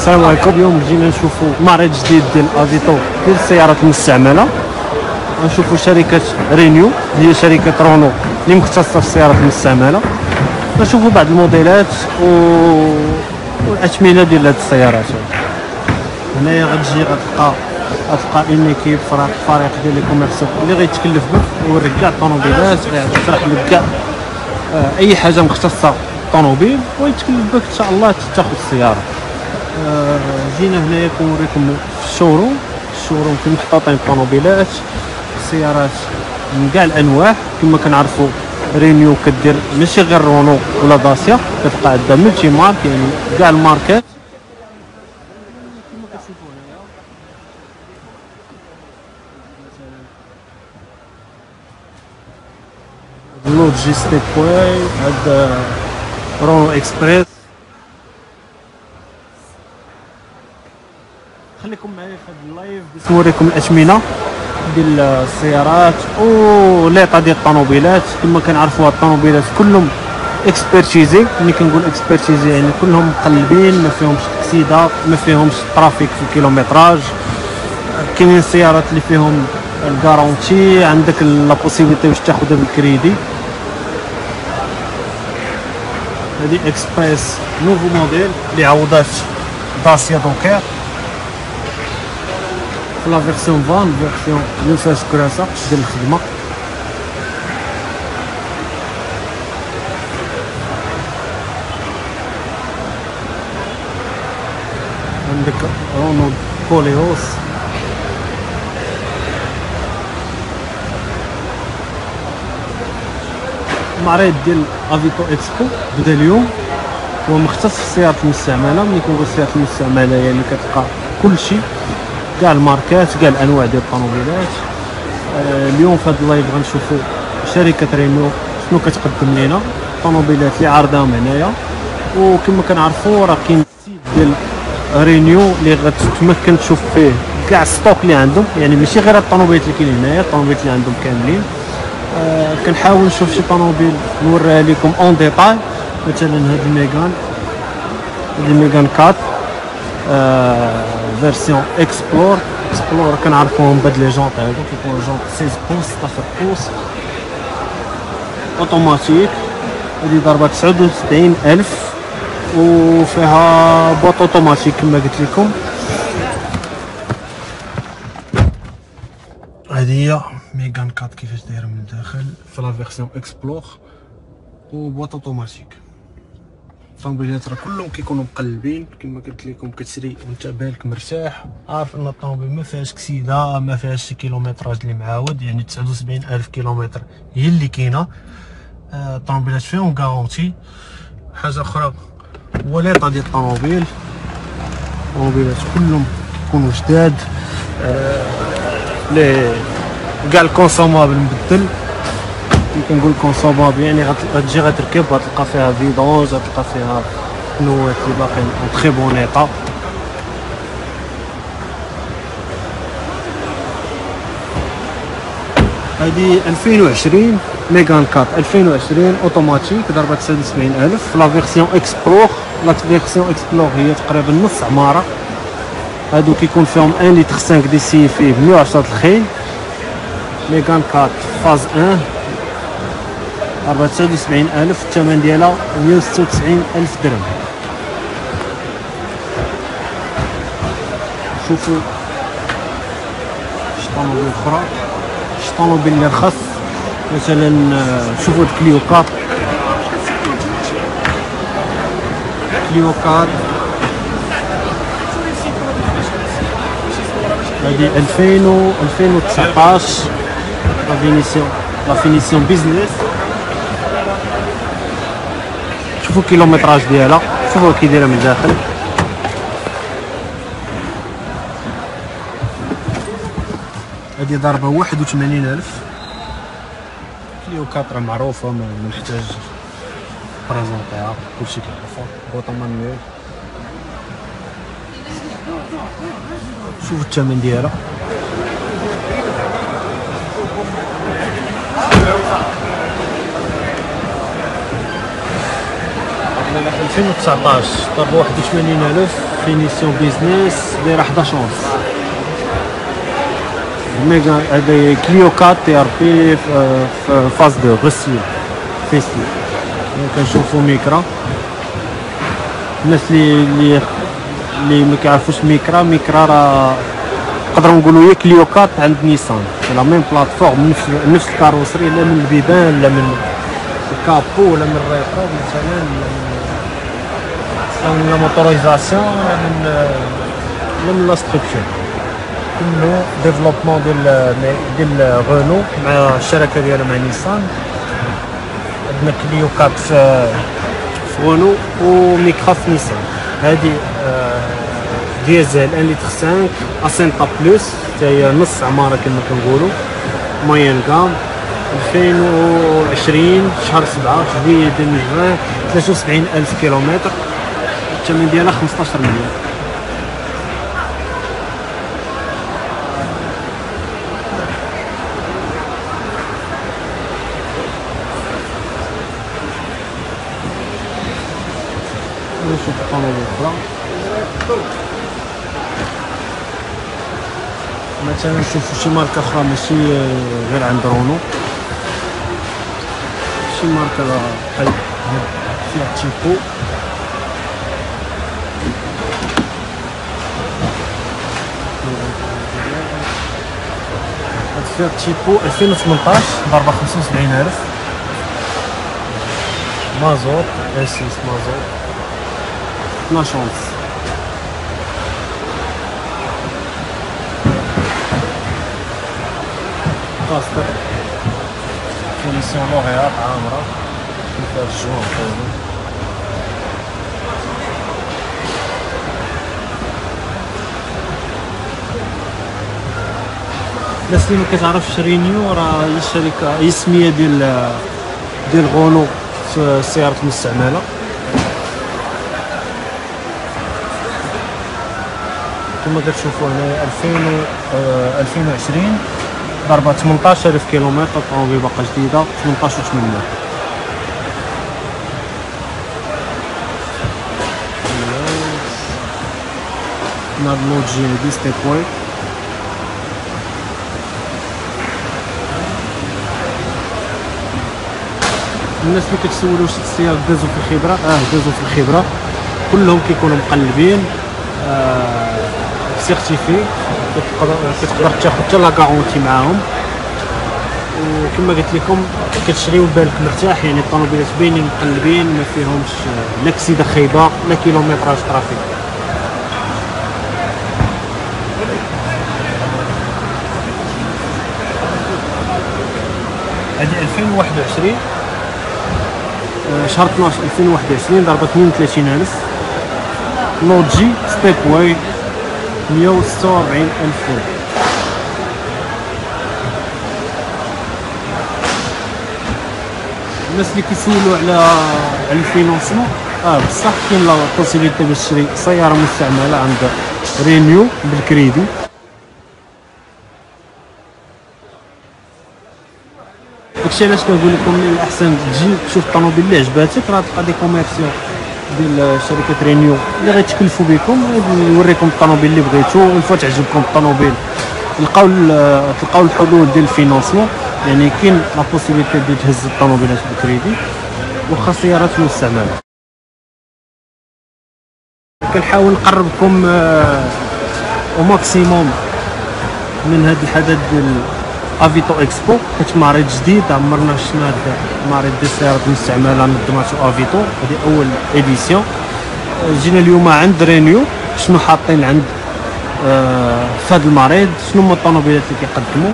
السلام عليكم. اليوم جينا نشوفوا معرض جديد ديال افيتو ديال السيارات المستعمله. غنشوفوا شركه رينيو هي شركه رونو اللي مختصه في السيارات المستعمله. غنشوفوا بعض الموديلات والاثمنه ديال هاد السيارات. هنايا غتجي غتلقى ان ايكيب فريق ديال لي كوميرسيون اللي غيتكلف بك ويوريك كاع الطوموبيلات، غيشرح لك كاع اي حاجه مختصه بالطوموبيل ويتكلف بك ان شاء الله تاخذ السياره. جينا هنايا كنوريكم الشوروم فين محطوطين الطوموبيلات السيارات من كاع الانواع. كما كنعرفوا رينيو كدير ماشي غير رونو ولا داسيا، كتلقى عندها ملتي مارك يعني كاع الماركات. كما كتشوفوا هنايا لوجيستيك واي، هاد رونو اكسبريس. خليكم معايا في هذا اللايف باش نوريكم الاثمنه ديال السيارات وليطا ديال الطوموبيلات. كما كنعرفوا الطوموبيلات كلهم اكسبرتيزي. ملي كنقول اكسبرتيزي يعني كلهم مقلبين، ما فيهمش اكسيدا، ما فيهمش ترافيك في الكيلومتراج. كاينين السيارات اللي فيهم الكارونتي، عندك لا بوسيبيليتي باش تاخذها بالكريدي. هذه اكسبريس نوفو موديل اللي عوضات داسيا دوكير في لا فيرسيون فان، فيرسيون اللي فيها كراسه ديال الخدمه. عندك رونو كوليوس، المعرض ديال افيتو اكسبو بدا اليوم، هو مختص في السيارات المستعمله. ملي كنقول السيارات المستعمله يعني كتلقى كلشي، كاع الماركات، كاع الانواع ديال الطوموبيلات. اليوم في هذا اللايف غنشوفوا شركه رينو شنو كتقدم لينا، الطوموبيلات اللي عارضاهم هنايا. وكما كنعرفوا راه كاين السيت ديال رينيو اللي غتتمكن تشوف فيه كاع الستوك اللي عندهم، يعني ماشي غير الطوموبيلات اللي كاينين هنايا، الطوموبيلات اللي عندهم كاملين. كنحاول نشوف شي طوموبيل نوريها لكم اون ديتاي. مثلا هاد الميغان 4 فيرسيون اكسبلور كنعرفوهم بهاد لي جونط هادو، كيكونوا جونط 16 بوص 16 بوص اوتوماتيك. هادي ضربه 79,000 وفيها بوط اوتوماتيك كما قلت لكم. هذه هي ميغان 4 كيفاش دايره من الداخل في لا فيرسيون اكسبلور وبوط اوتوماتيك. الطوموبيلات راه كلهم كيكونوا مقلبين كما قلت لكم، كتشري وانت بالك مرتاح عارف ان الطوموبيل ما فيهاش كسيده، ما فيهاش شي كيلومتراج اللي معاود، يعني 79,000 كيلومتر هي اللي كاينه. الطوموبيلات فيهم كارونتي. حاجه اخرى هو ليطا ديال الطوموبيل، الطوموبيلات كلهم كيكونوا جداد. لي كاع الكونسومابل مبدل. ملي كنقول كونسومابل يعني غتجي غتركب غتلقى فيها فيدونج، غتلقى فيها بنوات اللي باقيين اون تري بون ايطا. هادي 2020 ميغان 4 2020 اوتوماتيك ضربه 79,000 في لا فيرسيون اكسبلور. لا فيرسيون اكسبلور هي تقريبا نص عماره. هادو كيكون فيهم 1 لتر 5 دي سي فيه 110 الخيل. ميغان 4 فاز 1 ضربه 79,000، الثمن ديالها 196,000 درهم. شوفوا شي طوموبيل اخرى، شي طوموبيل اللي رخص. مثلا شوفوا هاد كليو 4 هادي 2019 لا فينيسيون بيزنس. شوفوا الكيلومتراج ديالها، شوفوا كي دايره من الداخل. هادي ضربه 81,000. كليو 4 معروفه ما نحتاج بريزونطيها، كلشي كيعرفها. بوطه مانويل. شوفوا الثمن ديالها. 2019 طرب 81,000 فينيسيون بيزنس دايره 11 ونص. ميغا هذا كليو 4 تي ار بي في فاز 2 غسيل فيستي. كنشوفوا ميكرا. الناس اللي ما كيعرفوش ميكرا راه نقدروا نقولوا هي كليو 4 عند نيسان، لا ميم بلاتفورم، نفس الكاروسري، لا من البيبان لا من الكابو ولا من الريطرو مثلا، لا من الموتوريزاسيون لا من لا ستركتور، كله ديفلوبمون ديال رونو مع الشراكه ديالها مع نيسان. عندنا كليو 4 في رونو وميكرا في نيسان. هذه ديزل 1 لتر 5 اسينتا بلوس، حتى هي نص عماره كما كنقولوا، موين كام، 2020 شهر 7 جويي 2020، 73,000 كيلومتر، الثمن ديالها 15 مليون. نشوف الطوموبيل اخرى، مثلا نشوفو شي ماركه اخرى ماشي غير عند رونو، شي ماركه بحال فيها تيبو، هاد فيها تيبو 2018 ضربه 75,000 مازوت، اسيس مازوت 12 ونص. كاستر فينيسيون لوغيات عامرة فيها الجوان طويلة. الناس اللي مكتعرفش رينيو راه هي الشركة، هي السمية ديال غونو في السيارات المستعملة. كما كتشوفوا هنايا 2020 ضربة 18,000 كيلومتر، الطوموبيل باقا جديدة 18,800. هاد لوجي هادي ستيب واي، الناس اللي كتسولوا واش السيارة دازو في الخبرة، دازو في الخبرة، كلهم كيكونوا مقلبين سيرتيفي، كتقدر تاخد حتى لا كارونتي معاهم. وكما قلت لكم كتشريو بالك مرتاح، يعني الطوموبيلات باينين مقلبين، ما فيهمش لا كسيده خايبه لا كيلومتراج طرافيك. هذه 2021 شهر 12 2021 ضربه 32,000 لوجي ستيب واي 146,000 فولت. الناس اللي كيسولوا على الفينونسمون، بصح كاين لا بوسيبيليتي باش تشري سياره مستعمله عند رينيو بالكريدي. داكشي علاش كنقول لكم من الاحسن تجي تشوف الطوموبيل اللي عجباتك، راه تلقى دي كوميرسيون ديال شركه رينيو اللي غيتكلفوا بكم، يوريكم الطوموبيل اللي بغيتو، والفوا تعجبكم الطوموبيل تلقاو الحلول ديال الفينونسمون. يعني كاين لا بوسيبيليتي ديال تهز الطوموبيلات بالكريدي واخا سيارات مستعمله. كنحاول نقربكم او ماكسيموم من هذا الحدث ديال افيتو اكسبو، حيت معرض جديد عمرنا شفنا هذا المعرض ديال السيارات المستعمله نظماتو افيتو، هذه اول اديسيون. جينا اليوم عند رينيو، شنو حاطين عند في هذا المعرض، شنو هما الطوموبيلات اللي كيقدموا.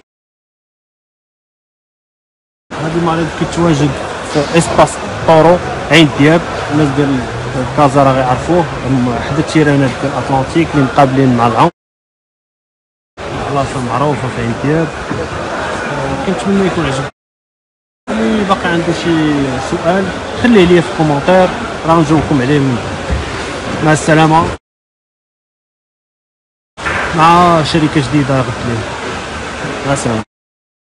هذا المعرض كيتواجد في اسباس طورو عين دياب، الناس ديال كازا راه غيعرفوه، حدا التيرانات ديال اطلنطيك اللي مقابلين مع العون، بلاصه معروفه في عين دياب. كنتمنى يكون عجبكم. اللي باقي عنده شي سؤال خليه ليا في الكومونتير، راه نجاوبكم عليه. مع السلامه، مع شركه جديده غد ليه. مع السلامه.